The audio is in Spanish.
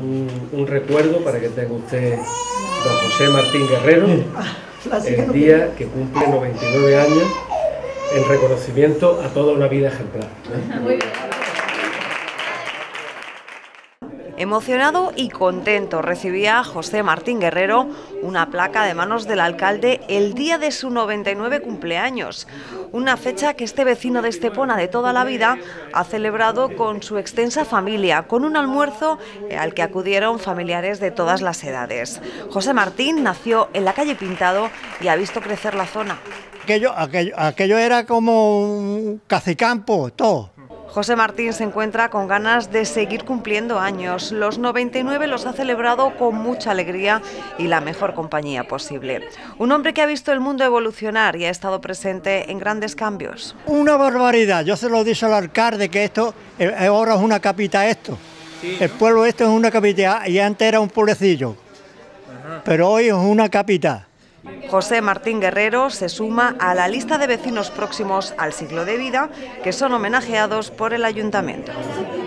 un recuerdo para que tenga usted don José Martín Guerrero, el día que cumple 99 años, en reconocimiento a toda una vida ejemplar. Muy bien. Emocionado y contento recibía José Martín Guerrero una placa de manos del alcalde el día de su 99 cumpleaños, una fecha que este vecino de Estepona de toda la vida ha celebrado con su extensa familia, con un almuerzo al que acudieron familiares de todas las edades. José Martín nació en la calle Pintado y ha visto crecer la zona. Aquello era como un cacicampo, todo. José Martín se encuentra con ganas de seguir cumpliendo años. Los 99 los ha celebrado con mucha alegría y la mejor compañía posible. Un hombre que ha visto el mundo evolucionar y ha estado presente en grandes cambios. Una barbaridad. Yo se lo dije al alcalde que esto ahora es una capital esto. Sí, ¿no? El pueblo esto es una capital y antes era un pueblecillo. Pero hoy es una capital. José Martín Guerrero se suma a la lista de vecinos próximos al siglo de vida que son homenajeados por el ayuntamiento.